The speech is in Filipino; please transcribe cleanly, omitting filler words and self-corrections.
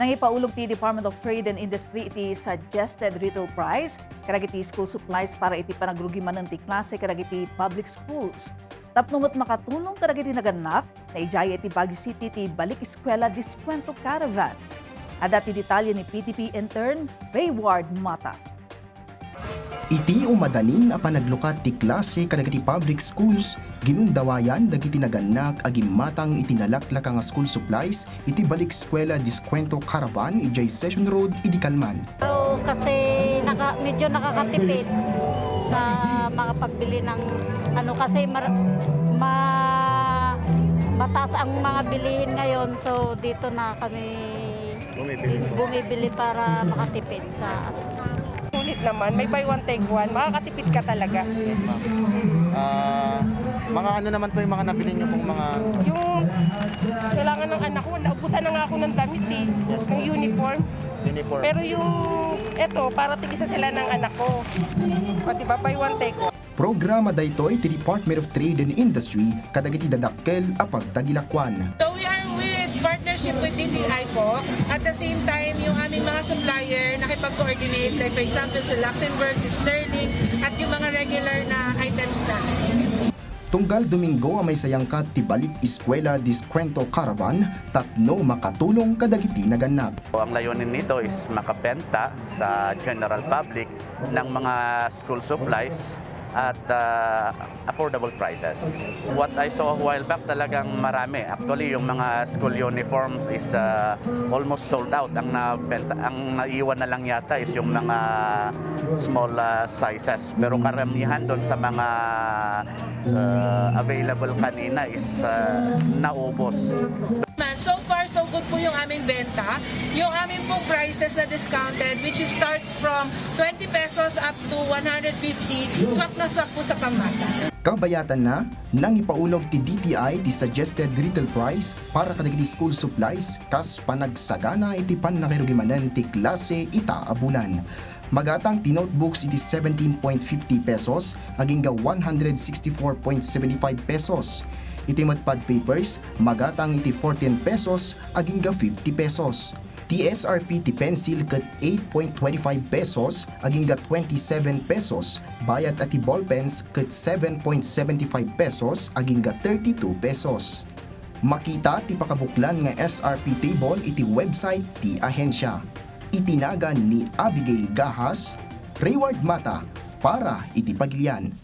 Nangipaulog ti Department of Trade and Industry iti suggested retail price kadagiti school supplies para iti panagrugiman ti klase kadagiti public schools. Tapnumot makatulong kadagiti naganak na ijaya iti Baguio City ti Balik Eskwela Diskwento Caravan. Ada ti detalye ni PTP intern Rayward Mata. Iti umadanin a panaglukat ti klase kadagiti public schools, ginundawayan dagiti naganak agim matang iti nalaklak nga school supplies iti Balik Eskwela Diskwento Caravan ijay Session Road idi Calman. Kasi medyo nakakatipid sa mga pagbili ng kasi mataas ang mga bilihin ngayon, so dito na kami bumibili para makatipid sa Sulit naman, may buy one take one, makakatipid ka talaga. Yes, ma'am. Mga ano naman po yung mga nabili niyo pong mga... Yung kailangan ng anak ko, naubusan na nga ako ng damit eh, yes, ng uniform. Pero yung eto, para tigisa sila ng anak ko. Pati ba, buy one take one. Programa daytoy ti Department of Trade and Industry kadagiti dadakkel a pagtagilakwan. So we are with partnership with DTI po. At the same time, yung aming mga supplier nakipag-coordinate, like for example sa Luxembourg, si Sterling, at yung mga regular na items na. Tunggal Domingo may sayangkat ti Balik Eskwela Diskwento Caravan tapno makatulong kadagiti naganak. So, ang layunin nito is makabenta sa general public ng mga school supplies at affordable prices. What I saw a while back talagang marami. Actually, yung mga school uniforms is almost sold out. Ang naiwan na lang yata is yung mga small sizes. Pero karamihan doon sa mga available kanina is naubos. So far, so good po yung aming benta. Yung aming pong prices na discounted, which starts from 20 pesos up to 150, swak na swak po sa pangmasa. Kabayatan na, nang ipaulog ti DTI ti suggested retail price para kadagiti school supplies kas panagsagana iti panakirugimanan ti klase ita a bulan. Magatang ti notebooks iti 17.50 pesos, aging 164.75 pesos. Iti matpad papers, magatang iti 14 pesos, aging 50 pesos. Ti SRP ti pencil ket 8.25 pesos, aging 27 pesos. Bayad at ti ballpens ket 7.75 pesos, aging 32 pesos. Makita ti pakabuklan nga SRP table iti website ti ahensya. Itinagan ni Abigail Gahas, Rayward Mata, para iti Pagilian.